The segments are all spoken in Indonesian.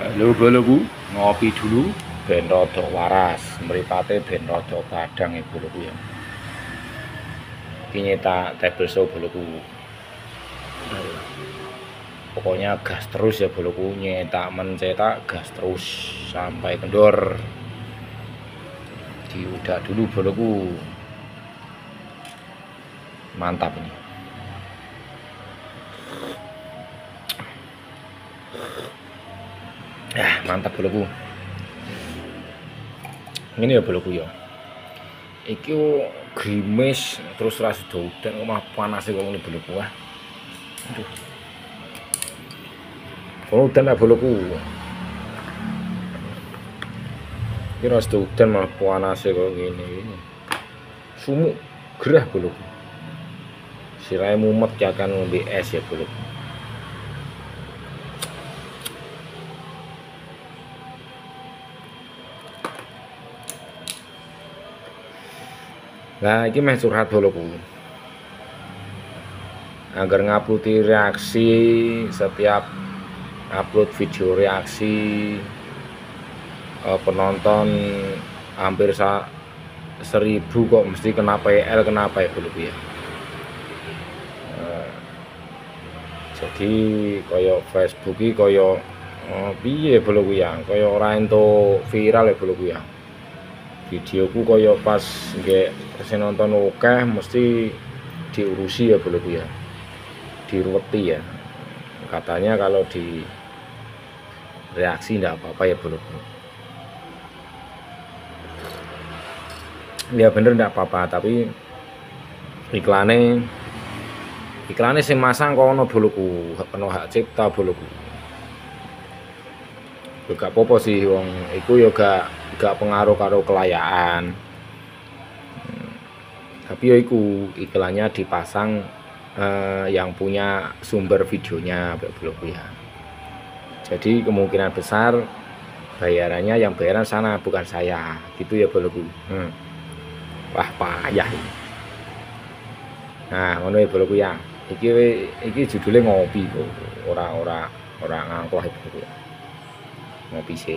Halo boloku, ngopi dulu ben rada waras, mripate ben rada padhang ya boloku ya. Iki nyetak table saw boloku. Pokoknya gas terus ya boloku, nyetak mencetak gas terus sampai kendor. Diudak dulu boloku. Mantap ini. Mantap boloku. Ini ya boloku ya. Iki grimis terus ra sida udan kok mah panas kok ngene boloku. Aduh. Udan lah boloku. Iki ra sida udan mah panas kok ngene. Sumuk gerah boloku. Sirahe mumet ya kan ngombe es ya boloku. Nah, ini meh curhat boloku. Agar ngupload reaksi setiap upload video reaksi penonton hampir 1000 kok mesti kena PL, kenapa ya boloku ya. Jadi kaya Facebook iki kaya piye boloku ya, kaya ora entuk viral ya boloku ya. Videoku kaya pas nggak sing nonton akeh mesti diurusi ya boloku ya, diruweti ya. Katanya kalau di reaksi enggak apa-apa ya boloku. Ya bener enggak apa-apa, tapi iklannya sing masang kono boloku, kena hak cipta boloku. Ya gak apa-apa sih wong iku ya gak pengaruh karo kelayaan. Tapi ya iku iklannya dipasang yang punya sumber videonya boloku ya. Jadi kemungkinan besar bayarannya yang bayaran sana bukan saya, gitu ya boloku. Wah payah ini. Nah ngono ya boloku ya. Iki judulnya ngopi kok, ora ngangklah ya boloku ya. Ngopi sih.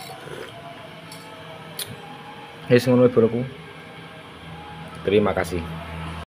Wis ngono boloku. Terima kasih.